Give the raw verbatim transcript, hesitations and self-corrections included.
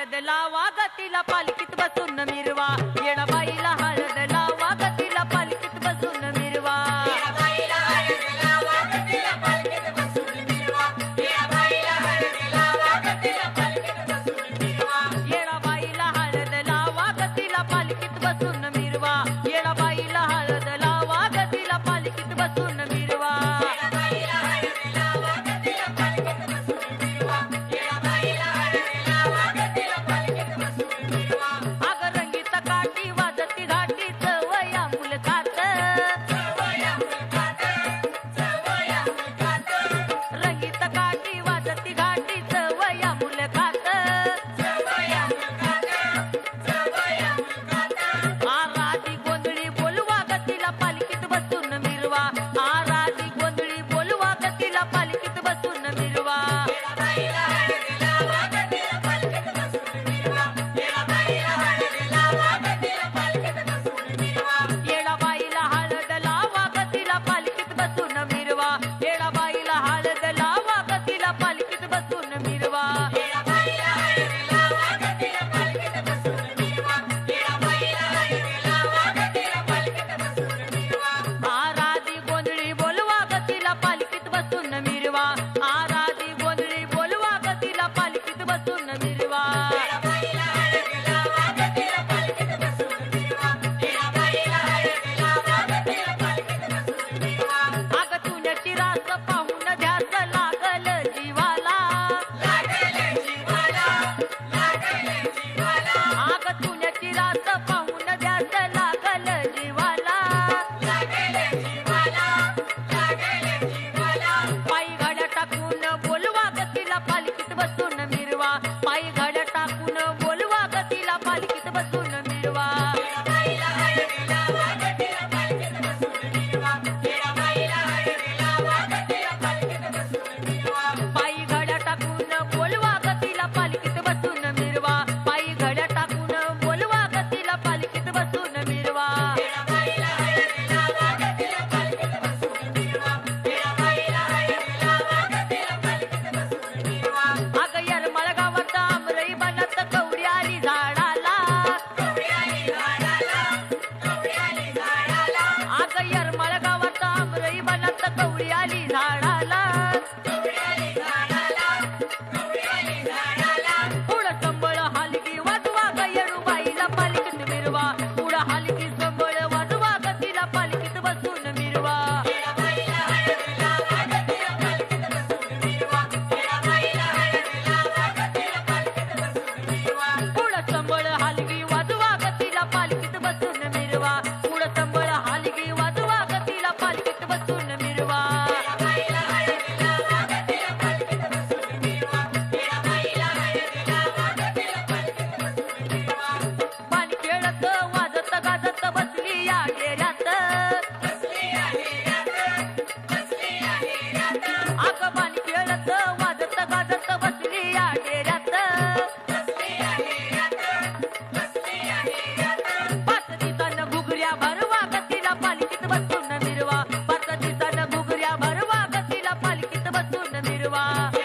हळद लावा गतीला पालखीत बसून मिरवा येडाबाईला हळद लावा गतीला पालखीत बसून मिरवा येडाबाईला हळद लावा गतीला पालखीत बसून मिरवा येडाबाईला हळद लावा गतीला पालखीत बसून मिरवा येडाबाईला हळद लावा गतीला पालखीत बसून मिरवा येडाबाईला हळद लावा गतीला पालखीत बसून मिरवा येडाबाईला हळद लावा गतीला पालखीत बसून मिरवा येडाबाईला हळद लावा गतीला पालखीत बसून मिरवा अग रंगीत काठी वाजती घाटी चवया मुलखात चवया मुलखात चवया मुलखात रंगीत काठी वाजती घाटी चवया मुलखात चवया मुलखात चवया मुलखात आराधी गोंधळी बोलवा गतीला पालखीत बसून मिरवा आराधी गोंधळी बोलवा गतीला पालखीत बसून मिरवा येडाबाईला हळद लावा गतीला पालखीत बसून मिरवा येडाबाईला हळद लावा गतीला पालखीत बसून मिरवा येडाबाईला हळद लावा गतीला पालखीत बसून मिरवा येडाबाईला हळद लावा गतीला पालखीत बसून मिरवा येडाबाईला हळद लावा गतीला पालखीत बसून मिरवा येडाबाईला हळद लावा गतीला पालखीत बसून मिरवा आराधी गोंधळी बोलवा गतीला पालखीत बसून मिरवा आराधी गोंधळी बोलवा गतीला पालखीत बसून मिरवा येडाबाईला हळद लावा गतीला पालखीत बसून मिरवा येडाबाईला हळद लावा गतीला पालखीत बसून मिरवा अग तुझ्याची रास पाहून ध्यास लागल जीवाला लागले जीवाला लागले जीवाला अग तुझ्याची रास पाहून ध्यास लागल जीवाला लागले जीवाला लागले जीवाला पायी घड्या टाकून बोलवा गतीला पालखीत बसून मिरवा पायी घड्या टाकून बोलवा गतीला पालखीत बसून मिरवा येडाबाईला हळद लावा गतीला पालखीत बसून मिरवा येडाबाईला हळद लावा गतीला पालखीत बसून मिरवा पायी घड्या टाकून बोलवा गतीला पालखीत बसून मिरवा पायी घड्या टाकून बोलवा गतीला पालखीत बसून मिरवा येडाबाईला हळद लावा गतीला पालखीत बसून मिरवा येडाबाईला हळद लावा गतीला पालखीत बसून मिरवा अग यरमळ गावात आमरई बनत कवडी आली झाडाला कवडी आली झाडाला कवडी आली झाडाला अग यरमळ गावात आमरई बनत कवडी आली झाडाला कवडी आली झाडाला कवडी आली झाडाला पुढं संबळ हलगी वाजवा ग येडूबाईला पालखीत मिरवा पुढं हलगी संबळ वाजवा गतीला पालखीत बसून मिरवा येडाबाईला हळद लावा गतीला पालखीत बसून मिरवा येडाबाईला हळद लावा गतीला पालखीत बसून मिरवा पुढं संबळ हलगी वाजवा गतीला पालखीत बसून मिरवा पुढं संबळ हलगी वाजवा गतीला पालखीत बसून मिरवा येडाबाईला हळद लावा गतीला पालखीत बसून मिरवा येडाबाईला हळद लावा गतीला पालखीत बसून मिरवा पाणी खेळत वाजत गाजत बसली या डेऱ्यात बसली आहे रात बसली आहे रात अग पाणी खेळत वाजत गाजत बसली या डेऱ्यात बसली आहे रात बसली आहे रात पाच दिवसानं घुगऱ्या भरवा गतीला पालखीत बसून मिरवा पाच दिवसानं घुगऱ्या भरवा गतीला पालखीत बसून मिरवा